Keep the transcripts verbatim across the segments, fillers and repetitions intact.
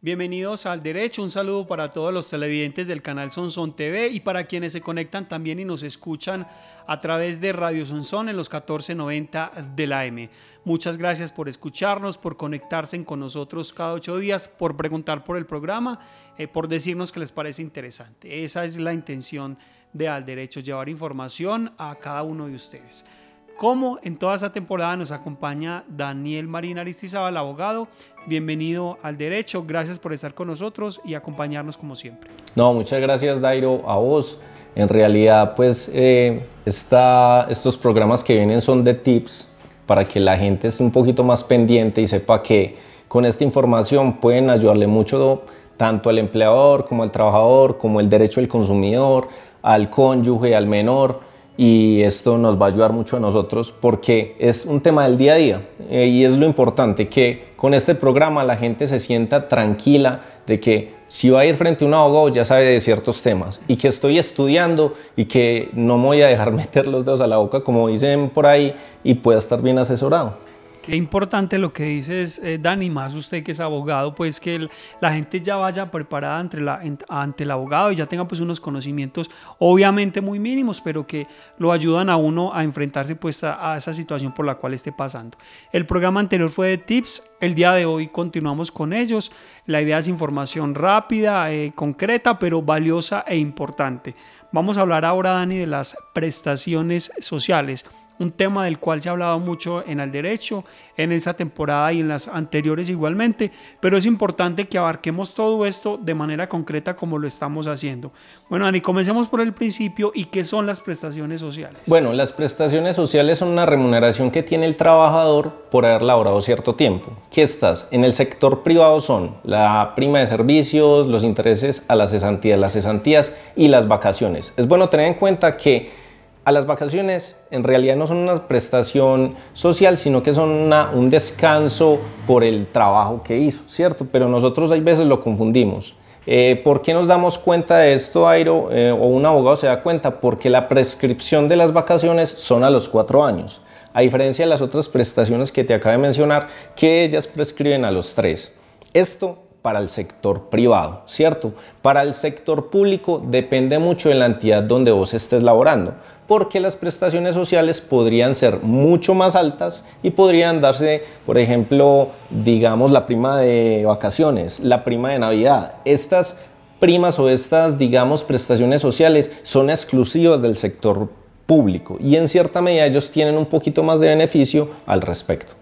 Bienvenidos al Derecho, un saludo para todos los televidentes del canal Sonsón T V y para quienes se conectan también y nos escuchan a través de Radio Sonsón en los catorce noventa de la A M. Muchas gracias por escucharnos, por conectarse con nosotros cada ocho días, por preguntar por el programa, eh, por decirnos que les parece interesante. Esa es la intención de Al Derecho, llevar información a cada uno de ustedes. Como en toda esta temporada nos acompaña Daniel Marín Aristizábal, abogado. Bienvenido al Derecho, gracias por estar con nosotros y acompañarnos como siempre. No, muchas gracias, Dairo, a vos. En realidad, pues eh, esta, estos programas que vienen son de tips para que la gente esté un poquito más pendiente y sepa que con esta información pueden ayudarle mucho tanto al empleador como al trabajador, como el derecho del consumidor, al cónyuge, al menor. Y esto nos va a ayudar mucho a nosotros porque es un tema del día a día eh, y es lo importante que con este programa la gente se sienta tranquila de que si va a ir frente a un abogado ya sabe de ciertos temas y que estoy estudiando y que no me voy a dejar meter los dedos a la boca como dicen por ahí y pueda estar bien asesorado. Qué importante lo que dices, eh, Dani, más usted que es abogado, pues que el, la gente ya vaya preparada ante, la, en, ante el abogado y ya tenga pues unos conocimientos obviamente muy mínimos, pero que lo ayudan a uno a enfrentarse pues a, a esa situación por la cual esté pasando. El programa anterior fue de tips, el día de hoy continuamos con ellos. La idea es información rápida, eh, concreta, pero valiosa e importante. Vamos a hablar ahora, Dani, de las prestaciones sociales. Un tema del cual se ha hablado mucho en Al Derecho, en esa temporada y en las anteriores igualmente, pero es importante que abarquemos todo esto de manera concreta como lo estamos haciendo. Bueno, Dani, comencemos por el principio. ¿Y qué son las prestaciones sociales? Bueno, las prestaciones sociales son una remuneración que tiene el trabajador por haber laborado cierto tiempo. ¿Qué estás? En el sector privado son la prima de servicios, los intereses a las cesantías, las cesantías y las vacaciones. Es bueno tener en cuenta que a las vacaciones en realidad no son una prestación social, sino que son una, un descanso por el trabajo que hizo, ¿cierto? Pero nosotros hay veces lo confundimos. Eh, ¿Por qué nos damos cuenta de esto, Airo? Eh, o un abogado se da cuenta, porque la prescripción de las vacaciones son a los cuatro años, a diferencia de las otras prestaciones que te acabo de mencionar, que ellas prescriben a los tres. Esto para el sector privado, ¿cierto? Para el sector público depende mucho de la entidad donde vos estés laborando, porque las prestaciones sociales podrían ser mucho más altas y podrían darse, por ejemplo, digamos la prima de vacaciones, la prima de Navidad. Estas primas o estas, digamos, prestaciones sociales son exclusivas del sector público y en cierta medida ellos tienen un poquito más de beneficio al respecto.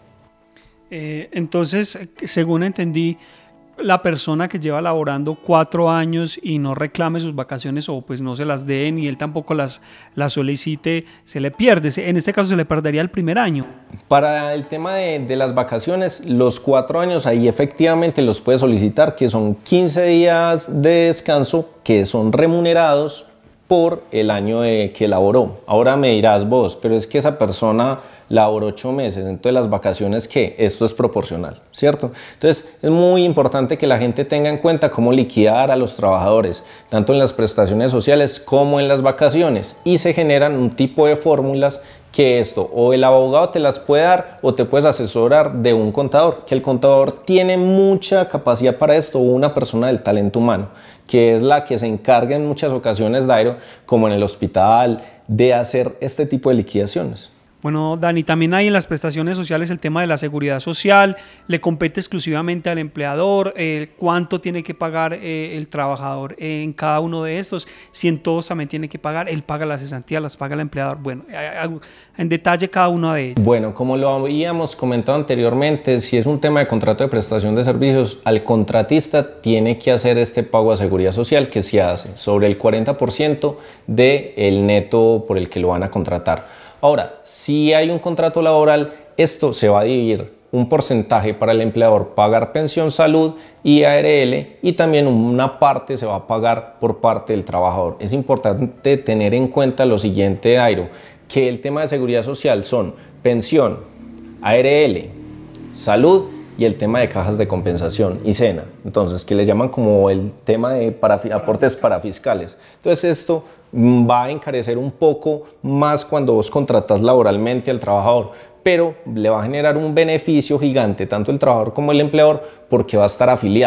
Eh, entonces, según entendí, la persona que lleva laborando cuatro años y no reclame sus vacaciones o pues no se las den y él tampoco las, las solicite, se le pierde. En este caso se le perdería el primer año. Para el tema de, de las vacaciones, los cuatro años ahí efectivamente los puede solicitar, que son quince días de descanso que son remunerados por el año de, que laboró. Ahora me dirás vos, pero es que esa persona laboró ocho meses, entonces las vacaciones, ¿qué? Esto es proporcional, ¿cierto? Entonces es muy importante que la gente tenga en cuenta cómo liquidar a los trabajadores, tanto en las prestaciones sociales como en las vacaciones, y se generan un tipo de fórmulas que esto, o el abogado te las puede dar o te puedes asesorar de un contador, que el contador tiene mucha capacidad para esto, o una persona del talento humano, que es la que se encarga en muchas ocasiones, Dairo, como en el hospital, de hacer este tipo de liquidaciones. Bueno, Dani, también hay en las prestaciones sociales el tema de la seguridad social, le compete exclusivamente al empleador, eh, cuánto tiene que pagar eh, el trabajador en cada uno de estos, si en todos también tiene que pagar, él paga las cesantías, las paga el empleador, bueno, en detalle cada uno de ellos. Bueno, como lo habíamos comentado anteriormente, si es un tema de contrato de prestación de servicios, al contratista tiene que hacer este pago a seguridad social que se hace sobre el cuarenta por ciento del neto por el que lo van a contratar. Ahora, si hay un contrato laboral, esto se va a dividir un porcentaje para el empleador pagar pensión, salud y A R L y también una parte se va a pagar por parte del trabajador. Es importante tener en cuenta lo siguiente, Dairo, que el tema de seguridad social son pensión, A R L, salud y el tema de cajas de compensación y SENA, entonces que les llaman como el tema de para, aportes parafiscales. Entonces esto va a encarecer un poco más cuando vos contratas laboralmente al trabajador, pero le va a generar un beneficio gigante tanto el trabajador como el empleador porque va a estar afiliado.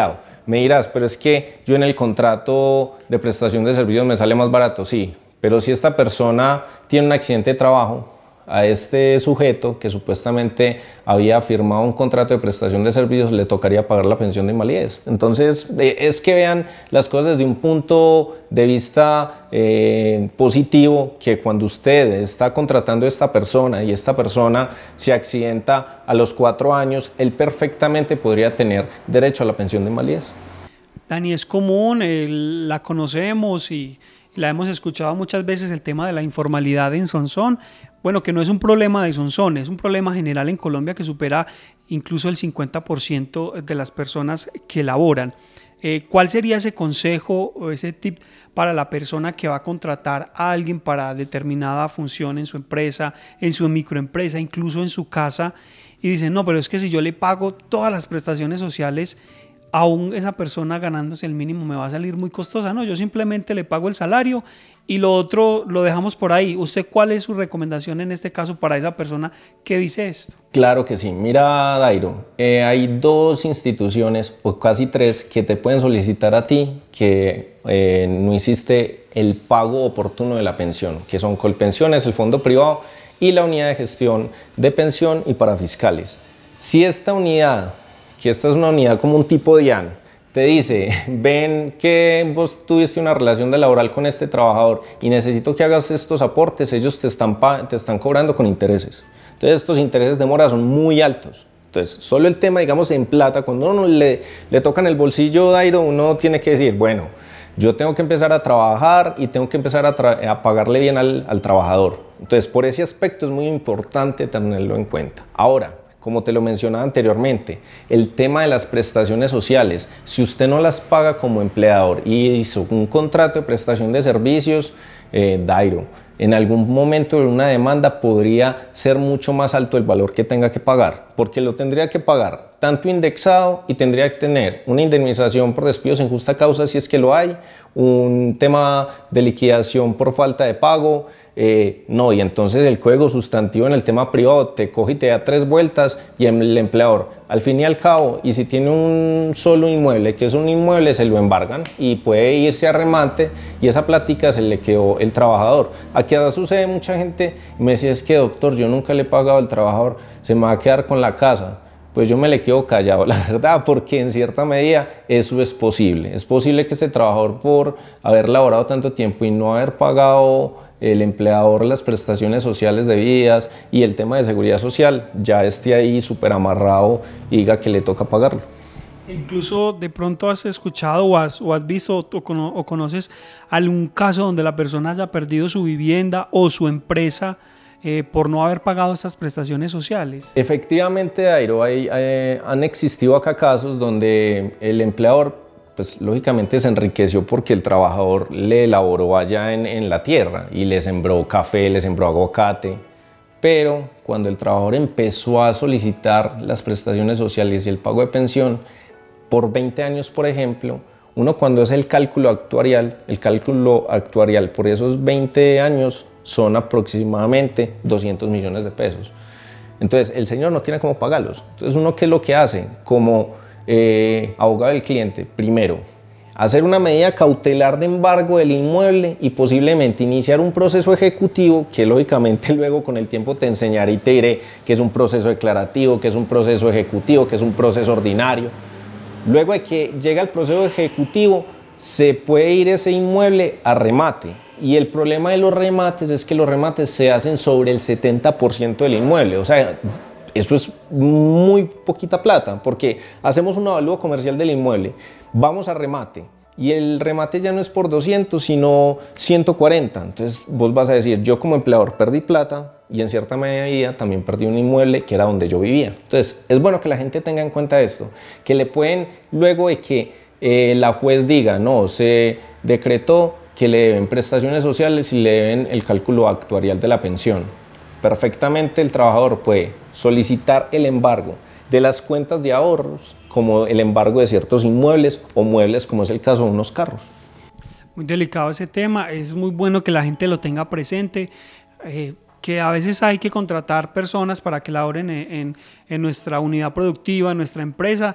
Me dirás, pero es que yo en el contrato de prestación de servicios me sale más barato, sí, pero si esta persona tiene un accidente de trabajo, a este sujeto que supuestamente había firmado un contrato de prestación de servicios le tocaría pagar la pensión de invalidez. Entonces es que vean las cosas desde un punto de vista eh, positivo, que cuando usted está contratando a esta persona y esta persona se accidenta a los cuatro años, él perfectamente podría tener derecho a la pensión de invalidez. Dani, es común, eh, la conocemos y la hemos escuchado muchas veces, el tema de la informalidad en Sonsón. Bueno, que no es un problema de Sonsón, es un problema general en Colombia que supera incluso el cincuenta por ciento de las personas que laboran. Eh, ¿Cuál sería ese consejo o ese tip para la persona que va a contratar a alguien para determinada función en su empresa, en su microempresa, incluso en su casa? Y dice, no, pero es que si yo le pago todas las prestaciones sociales, aún esa persona ganándose el mínimo me va a salir muy costosa. No, yo simplemente le pago el salario y lo otro lo dejamos por ahí. ¿Usted cuál es su recomendación en este caso para esa persona que dice esto? Claro que sí. Mira, Dairo, eh, hay dos instituciones o casi tres que te pueden solicitar a ti que eh, no hiciste el pago oportuno de la pensión, que son Colpensiones, el fondo privado y la unidad de gestión de pensión y parafiscales. Si esta unidad, que esta es una unidad como un tipo de I A N, te dice, ven que vos tuviste una relación de laboral con este trabajador y necesito que hagas estos aportes, ellos te están, te están cobrando con intereses. Entonces estos intereses de mora son muy altos. Entonces solo el tema, digamos, en plata, cuando uno le, le tocan el bolsillo, Dairo, uno tiene que decir, bueno, yo tengo que empezar a trabajar y tengo que empezar a, a pagarle bien al, al trabajador. Entonces por ese aspecto es muy importante tenerlo en cuenta. Ahora, como te lo mencionaba anteriormente, el tema de las prestaciones sociales, si usted no las paga como empleador y hizo un contrato de prestación de servicios, eh, Dairo, en algún momento de una demanda podría ser mucho más alto el valor que tenga que pagar, porque lo tendría que pagar tanto indexado y tendría que tener una indemnización por despidos en justa causa si es que lo hay, un tema de liquidación por falta de pago. Eh, no, y entonces el código sustantivo en el tema privado te coge y te da tres vueltas y el empleador, al fin y al cabo, y si tiene un solo inmueble, que es un inmueble, se lo embargan y puede irse a remate y esa plática se le quedó el trabajador. Aquí sucede mucha gente me decía, es que doctor, yo nunca le he pagado al trabajador, se me va a quedar con la casa. Pues yo me le quedo callado, la verdad, porque en cierta medida eso es posible. Es posible que este trabajador, por haber laborado tanto tiempo y no haber pagado el empleador las prestaciones sociales debidas y el tema de seguridad social, ya esté ahí súper amarrado y diga que le toca pagarlo. Incluso de pronto has escuchado o has, o has visto o, cono, o conoces algún caso donde la persona haya perdido su vivienda o su empresa eh, por no haber pagado estas prestaciones sociales. Efectivamente, Dairo, hay, hay, han existido acá casos donde el empleador pues lógicamente se enriqueció porque el trabajador le elaboró allá en, en la tierra y le sembró café, le sembró aguacate, pero cuando el trabajador empezó a solicitar las prestaciones sociales y el pago de pensión por veinte años, por ejemplo, uno cuando hace el cálculo actuarial, el cálculo actuarial por esos veinte años son aproximadamente doscientos millones de pesos. Entonces el señor no tiene cómo pagarlos. Entonces uno, ¿qué es lo que hace? Como Eh, abogado del cliente, primero, hacer una medida cautelar de embargo del inmueble y posiblemente iniciar un proceso ejecutivo que lógicamente luego con el tiempo te enseñaré y te diré que es un proceso declarativo, que es un proceso ejecutivo, que es un proceso ordinario. Luego de que llega el proceso ejecutivo, se puede ir ese inmueble a remate. Y el problema de los remates es que los remates se hacen sobre el setenta por ciento del inmueble, o sea, eso es muy poquita plata, porque hacemos un avalúo comercial del inmueble, vamos a remate, y el remate ya no es por doscientos, sino ciento cuarenta. Entonces vos vas a decir, yo como empleador perdí plata, y en cierta medida también perdí un inmueble que era donde yo vivía. Entonces es bueno que la gente tenga en cuenta esto, que le pueden, luego de que eh, la juez diga, no, se decretó que le deben prestaciones sociales y le deben el cálculo actuarial de la pensión. Perfectamente el trabajador puede solicitar el embargo de las cuentas de ahorros, como el embargo de ciertos inmuebles o muebles, como es el caso de unos carros. Muy delicado ese tema, es muy bueno que la gente lo tenga presente, eh, que a veces hay que contratar personas para que laboren en, en, en nuestra unidad productiva, en nuestra empresa,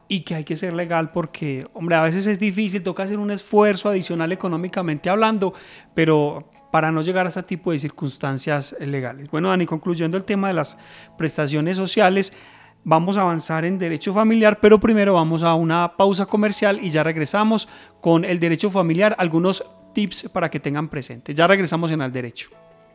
y que hay que ser legal porque, hombre, a veces es difícil, toca hacer un esfuerzo adicional económicamente hablando, pero para no llegar a este tipo de circunstancias legales. Bueno, Dani, concluyendo el tema de las prestaciones sociales, vamos a avanzar en derecho familiar, pero primero vamos a una pausa comercial y ya regresamos con el derecho familiar, algunos tips para que tengan presente. Ya regresamos en Al Derecho.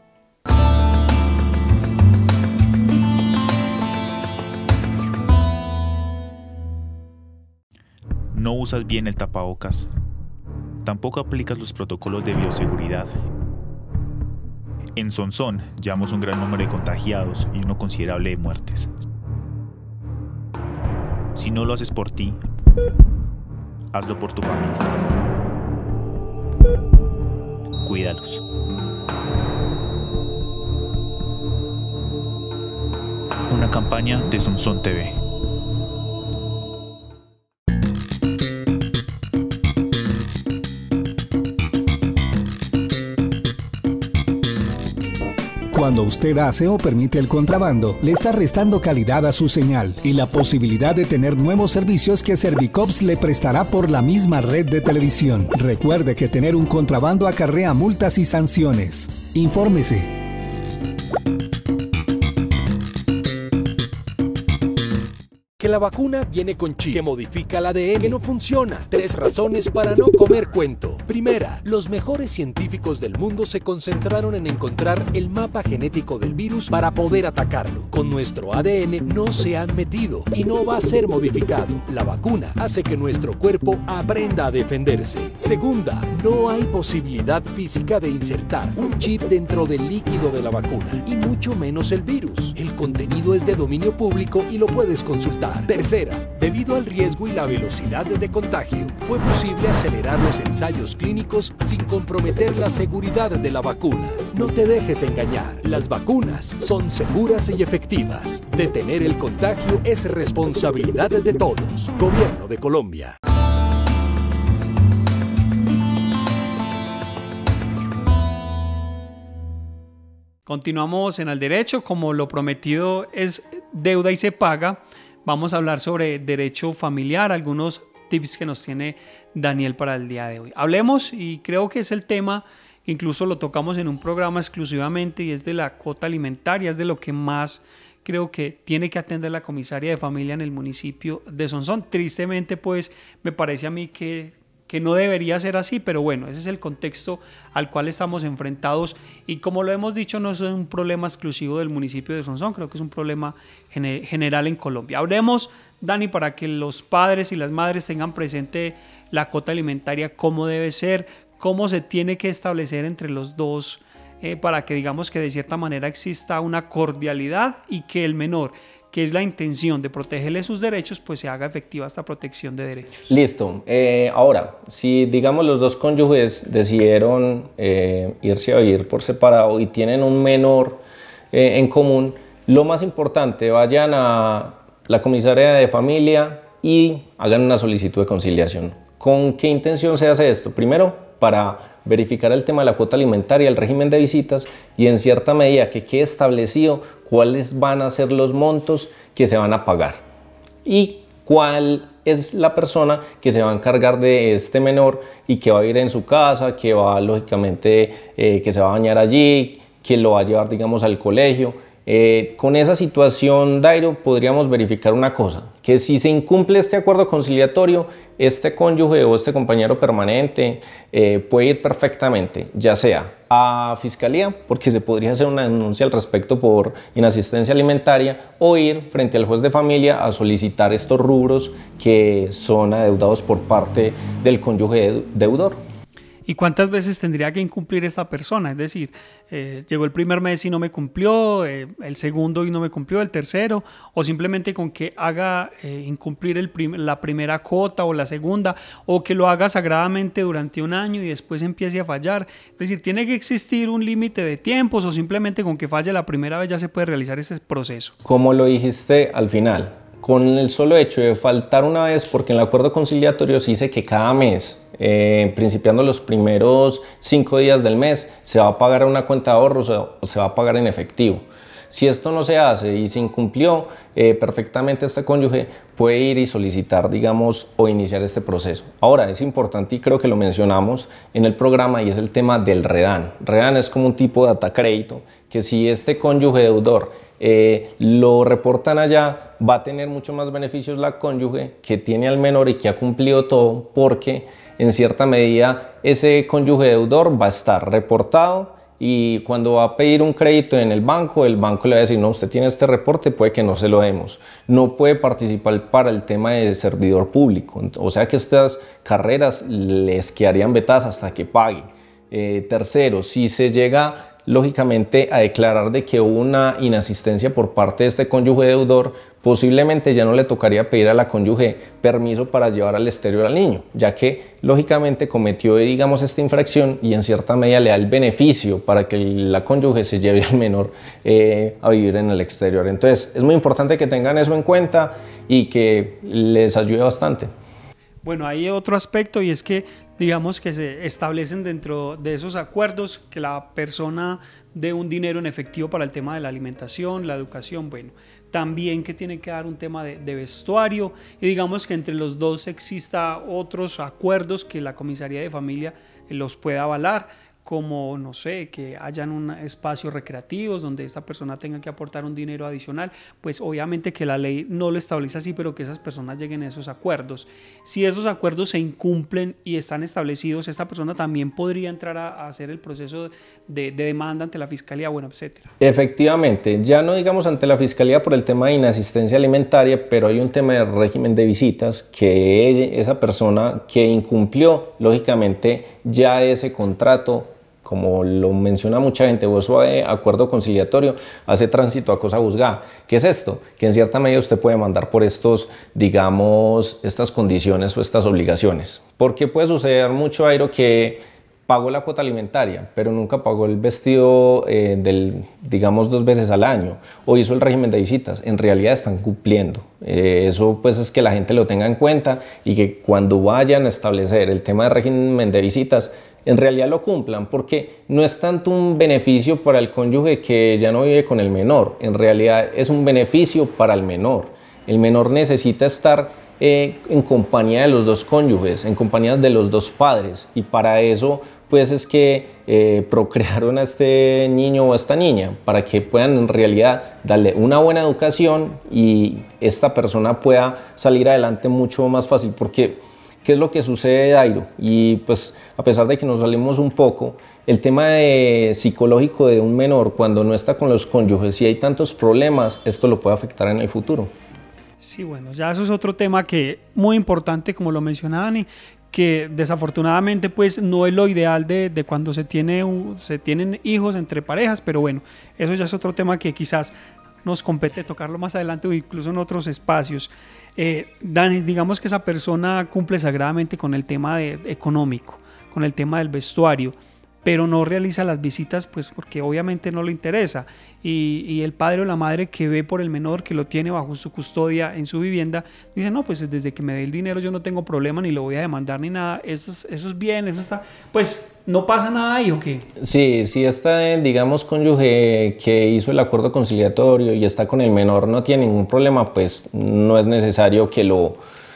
No usas bien el tapabocas. Tampoco aplicas los protocolos de bioseguridad. En Sonsón llevamos un gran número de contagiados y uno considerable de muertes. Si no lo haces por ti, hazlo por tu familia. Cuídalos. Una campaña de Sonsón T V. Cuando usted hace o permite el contrabando, le está restando calidad a su señal y la posibilidad de tener nuevos servicios que Servicops le prestará por la misma red de televisión. Recuerde que tener un contrabando acarrea multas y sanciones. Infórmese. Que la vacuna viene con chip que modifica el A D N, que no funciona. Tres razones para no comer cuento. Primera, los mejores científicos del mundo se concentraron en encontrar el mapa genético del virus para poder atacarlo. Con nuestro A D N no se han metido y no va a ser modificado. La vacuna hace que nuestro cuerpo aprenda a defenderse. Segunda, no hay posibilidad física de insertar un chip dentro del líquido de la vacuna y mucho menos el virus. El contenido es de dominio público y lo puedes consultar. Tercera, debido al riesgo y la velocidad de contagio, fue posible acelerar los ensayos clínicos sin comprometer la seguridad de la vacuna. No te dejes engañar, las vacunas son seguras y efectivas. Detener el contagio es responsabilidad de todos. Gobierno de Colombia. Continuamos en Al Derecho, como lo prometido es deuda y se paga. Vamos a hablar sobre derecho familiar, algunos tips que nos tiene Daniel para el día de hoy. Hablemos, y creo que es el tema que incluso lo tocamos en un programa exclusivamente, y es de la cuota alimentaria, es de lo que más creo que tiene que atender la comisaria de familia en el municipio de Sonsón. Tristemente, pues, me parece a mí que que no debería ser así, pero bueno, ese es el contexto al cual estamos enfrentados y como lo hemos dicho, no es un problema exclusivo del municipio de Sonsón, creo que es un problema gener- general en Colombia. Hablemos, Dani, para que los padres y las madres tengan presente la cuota alimentaria, cómo debe ser, cómo se tiene que establecer entre los dos, eh, para que digamos que de cierta manera exista una cordialidad y que el menor, que es la intención de protegerle sus derechos, pues se haga efectiva esta protección de derechos. Listo. Eh, ahora, si digamos los dos cónyuges decidieron eh, irse a vivir por separado y tienen un menor eh, en común, lo más importante, vayan a la comisaría de familia y hagan una solicitud de conciliación. ¿Con qué intención se hace esto? Primero, para verificar el tema de la cuota alimentaria, el régimen de visitas y en cierta medida que quede establecido cuáles van a ser los montos que se van a pagar y cuál es la persona que se va a encargar de este menor y que va a ir en su casa, que va lógicamente, eh, que se va a bañar allí, que lo va a llevar digamos al colegio. Eh, con esa situación, Dairo, podríamos verificar una cosa, que si se incumple este acuerdo conciliatorio, este cónyuge o este compañero permanente eh, puede ir perfectamente, ya sea a fiscalía, porque se podría hacer una denuncia al respecto por inasistencia alimentaria, o ir frente al juez de familia a solicitar estos rubros que son adeudados por parte del cónyuge deudor. ¿Y cuántas veces tendría que incumplir esta persona? Es decir, eh, llegó el primer mes y no me cumplió, eh, el segundo y no me cumplió, el tercero, o simplemente con que haga eh, incumplir el prim la primera cuota o la segunda, o que lo haga sagradamente durante un año y después empiece a fallar. Es decir, tiene que existir un límite de tiempos o simplemente con que falle la primera vez ya se puede realizar ese proceso. Como lo dijiste al final, con el solo hecho de faltar una vez, porque en el acuerdo conciliatorio se dice que cada mes, eh, principiando los primeros cinco días del mes, se va a pagar a una cuenta de ahorros o se va a pagar en efectivo. Si esto no se hace y se incumplió, eh, perfectamente este cónyuge puede ir y solicitar, digamos, o iniciar este proceso. Ahora, es importante y creo que lo mencionamos en el programa y es el tema del REDAN. REDAN es como un tipo de datacrédito que si este cónyuge deudor eh, lo reportan allá, va a tener mucho más beneficios la cónyuge que tiene al menor y que ha cumplido todo, porque en cierta medida ese cónyuge deudor va a estar reportado y cuando va a pedir un crédito en el banco, el banco le va a decir, no, usted tiene este reporte, puede que no se lo demos. No puede participar para el tema de servidor público, o sea que estas carreras les quedarían vetadas hasta que pague. Eh, tercero, si se llega lógicamente a declarar de que hubo una inasistencia por parte de este cónyuge deudor, posiblemente ya no le tocaría pedir a la cónyuge permiso para llevar al exterior al niño, ya que lógicamente cometió, digamos, esta infracción y en cierta medida le da el beneficio para que la cónyuge se lleve al menor eh, a vivir en el exterior. Entonces es muy importante que tengan eso en cuenta y que les ayude bastante. Bueno, hay otro aspecto y es que digamos que se establecen dentro de esos acuerdos que la persona dé un dinero en efectivo para el tema de la alimentación, la educación, bueno, también que tiene que dar un tema de, de vestuario y digamos que entre los dos exista otros acuerdos que la comisaría de familia los pueda avalar, como, no sé, que hayan un espacios recreativos donde esta persona tenga que aportar un dinero adicional, pues obviamente que la ley no lo establece así, pero que esas personas lleguen a esos acuerdos. Si esos acuerdos se incumplen y están establecidos, esta persona también podría entrar a, a hacer el proceso de, de demanda ante la fiscalía, bueno, etcétera. Efectivamente, ya no digamos ante la fiscalía por el tema de inasistencia alimentaria, pero hay un tema de régimen de visitas que ella, esa persona que incumplió, lógicamente ya ese contrato, como lo menciona mucha gente, o eso de acuerdo conciliatorio, hace tránsito a cosa juzgada. ¿Qué es esto? Que en cierta medida usted puede mandar por estos, digamos, estas condiciones o estas obligaciones. Porque puede suceder mucho, Airo, que pagó la cuota alimentaria, pero nunca pagó el vestido eh, del, digamos, dos veces al año, o hizo el régimen de visitas. En realidad están cumpliendo. Eh, eso pues es que la gente lo tenga en cuenta y que cuando vayan a establecer el tema de régimen de visitas, en realidad lo cumplan, porque no es tanto un beneficio para el cónyuge que ya no vive con el menor, en realidad es un beneficio para el menor. El menor necesita estar eh, en compañía de los dos cónyuges, en compañía de los dos padres, y para eso pues es que eh, procrearon a este niño o a esta niña, para que puedan en realidad darle una buena educación y esta persona pueda salir adelante mucho más fácil, porque ¿qué es lo que sucede, Dairo? Y pues a pesar de que nos salimos un poco, el tema de psicológico de un menor cuando no está con los cónyuges y hay tantos problemas, esto lo puede afectar en el futuro. Sí, bueno, ya eso es otro tema que muy importante, como lo menciona Dani, que desafortunadamente pues no es lo ideal de, de cuando se, tiene un, se tienen hijos entre parejas, pero bueno, eso ya es otro tema que quizás nos compete tocarlo más adelante o incluso en otros espacios. Eh, Dani, digamos que esa persona cumple sagradamente con el tema de, de económico, con el tema del vestuario, pero no realiza las visitas pues porque obviamente no le interesa y, y el padre o la madre que ve por el menor, que lo tiene bajo su custodia en su vivienda, dice no, pues desde que me dé el dinero yo no tengo problema ni lo voy a demandar ni nada, eso es, eso es bien, eso está, pues no pasa nada ahí o qué. Sí, si está, digamos, cónyuge que hizo el acuerdo conciliatorio y está con el menor no tiene ningún problema, pues no es necesario que lo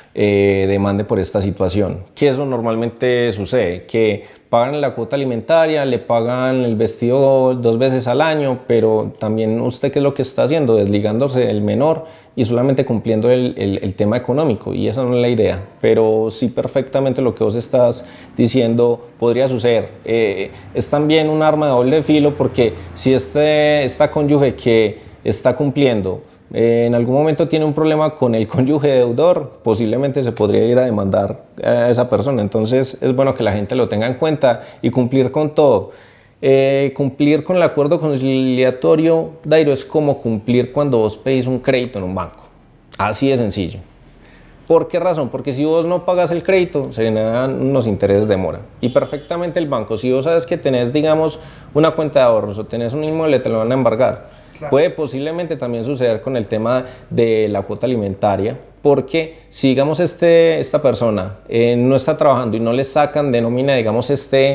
eh, demande por esta situación, que eso normalmente sucede, que pagan la cuota alimentaria, le pagan el vestido dos veces al año, pero también usted qué es lo que está haciendo, desligándose del menor y solamente cumpliendo el, el, el tema económico, y esa no es la idea, pero sí perfectamente lo que vos estás diciendo podría suceder. Eh, es también un arma de doble filo, porque si este, esta cónyuge que está cumpliendo Eh, en algún momento tiene un problema con el cónyuge deudor, posiblemente se podría ir a demandar a esa persona. Entonces es bueno que la gente lo tenga en cuenta y cumplir con todo. Eh, cumplir con el acuerdo conciliatorio, Dairo, es como cumplir cuando vos pedís un crédito en un banco. Así de sencillo. ¿Por qué razón? Porque si vos no pagas el crédito, se generan unos intereses de mora. Y perfectamente el banco, si vos sabes que tenés, digamos, una cuenta de ahorros o tenés un inmueble, te lo van a embargar. Claro. Puede posiblemente también suceder con el tema de la cuota alimentaria, porque si digamos este, esta persona eh, no está trabajando y no le sacan de nómina, digamos, este,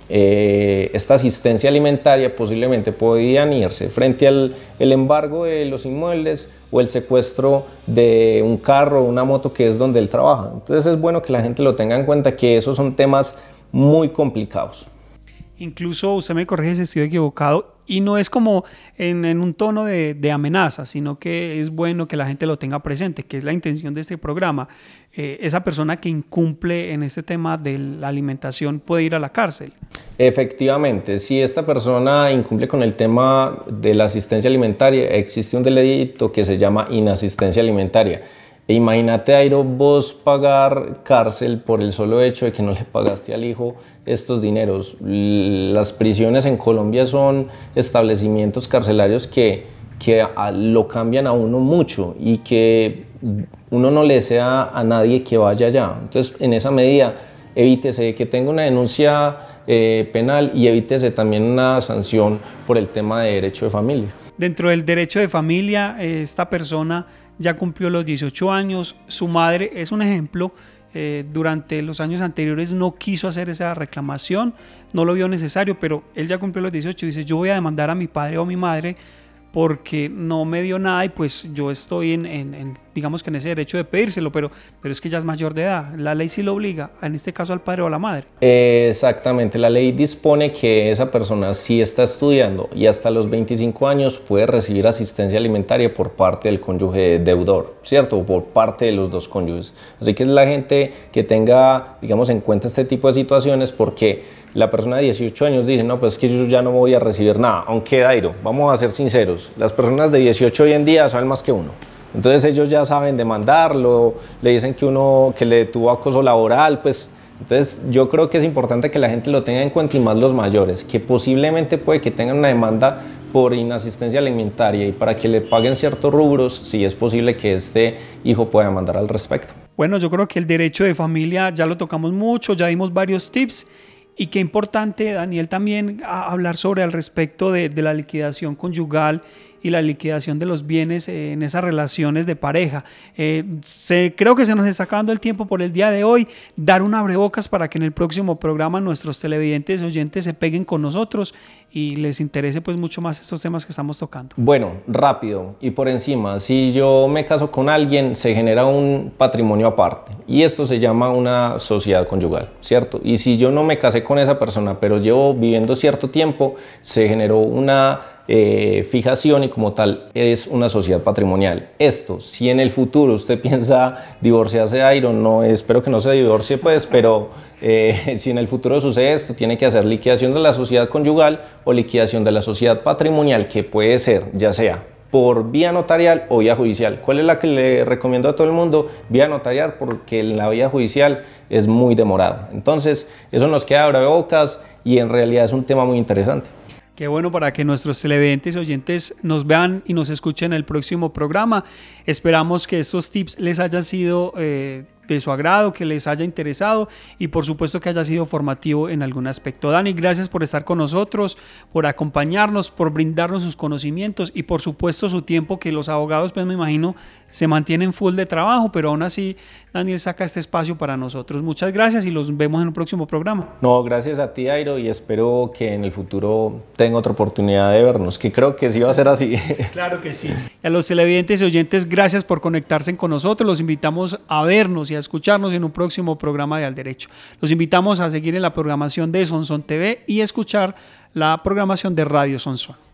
eh, esta asistencia alimentaria, posiblemente podían irse frente al el embargo de los inmuebles o el secuestro de un carro o una moto, que es donde él trabaja. Entonces es bueno que la gente lo tenga en cuenta, que esos son temas muy complicados. Incluso, usted me corrige si estoy equivocado, y no es como en, en un tono de, de amenaza, sino que es bueno que la gente lo tenga presente, que es la intención de este programa. Eh, esa persona que incumple en este tema de la alimentación puede ir a la cárcel. Efectivamente, si esta persona incumple con el tema de la asistencia alimentaria, existe un delito que se llama inasistencia alimentaria. E imagínate, Dairo, vos pagar cárcel por el solo hecho de que no le pagaste al hijo estos dineros. Las prisiones en Colombia son establecimientos carcelarios que, que lo cambian a uno mucho y que uno no le desea a nadie que vaya allá. Entonces, en esa medida, evítese que tenga una denuncia eh, penal y evítese también una sanción por el tema de derecho de familia. Dentro del derecho de familia, esta persona ya cumplió los dieciocho años, su madre es un ejemplo, eh, durante los años anteriores no quiso hacer esa reclamación, no lo vio necesario, pero él ya cumplió los dieciocho y dice: yo voy a demandar a mi padre o a mi madre porque no me dio nada y pues yo estoy en, en, en digamos que en ese derecho de pedírselo, pero, pero es que ya es mayor de edad, la ley sí lo obliga, en este caso al padre o a la madre. Exactamente, la ley dispone que esa persona sí está estudiando y hasta los veinticinco años puede recibir asistencia alimentaria por parte del cónyuge deudor, ¿cierto? O por parte de los dos cónyuges. Así que es la gente que tenga, digamos, en cuenta este tipo de situaciones, porque la persona de dieciocho años dice: no, pues es que yo ya no voy a recibir nada. Aunque, Dairo, vamos a ser sinceros, las personas de dieciocho hoy en día saben más que uno. Entonces ellos ya saben demandarlo, le dicen que uno que le tuvo acoso laboral, pues entonces yo creo que es importante que la gente lo tenga en cuenta, y más los mayores, que posiblemente puede que tengan una demanda por inasistencia alimentaria y para que le paguen ciertos rubros, si es posible que este hijo pueda demandar al respecto. Bueno, yo creo que el derecho de familia ya lo tocamos mucho, ya dimos varios tips. Y qué importante, Daniel, también hablar sobre al respecto de, de la liquidación conyugal y la liquidación de los bienes eh, en esas relaciones de pareja. Eh, se, creo que se nos está acabando el tiempo por el día de hoy. Dar un abrebocas para que en el próximo programa nuestros televidentes y oyentes se peguen con nosotros y les interese pues mucho más estos temas que estamos tocando. Bueno, rápido y por encima, si yo me caso con alguien, se genera un patrimonio aparte y esto se llama una sociedad conyugal, ¿cierto? Y si yo no me casé con esa persona, pero llevo viviendo cierto tiempo, se generó una Eh, fijación y como tal es una sociedad patrimonial. Esto, si en el futuro usted piensa divorciarse, Dairo, no, espero que no se divorcie pues, pero eh, si en el futuro sucede esto, tiene que hacer liquidación de la sociedad conyugal o liquidación de la sociedad patrimonial, que puede ser ya sea por vía notarial o vía judicial. ¿Cuál es la que le recomiendo a todo el mundo? Vía notarial, porque en la vía judicial es muy demorado. Entonces eso nos queda abrebocas y en realidad es un tema muy interesante. Qué bueno, para que nuestros televidentes y oyentes nos vean y nos escuchen en el próximo programa. Esperamos que estos tips les hayan sido eh, de su agrado, que les haya interesado y por supuesto que haya sido formativo en algún aspecto. Dani, gracias por estar con nosotros, por acompañarnos, por brindarnos sus conocimientos y por supuesto su tiempo, que los abogados pues me imagino se mantienen full de trabajo, pero aún así Daniel saca este espacio para nosotros. Muchas gracias y los vemos en un próximo programa. No, gracias a ti, Dairo, y espero que en el futuro tenga otra oportunidad de vernos, que creo que sí va a ser así. Claro que sí. Y a los televidentes y oyentes, gracias por conectarse con nosotros. Los invitamos a vernos y a escucharnos en un próximo programa de Al Derecho. Los invitamos a seguir en la programación de Sonsón T V y escuchar la programación de Radio Sonsón.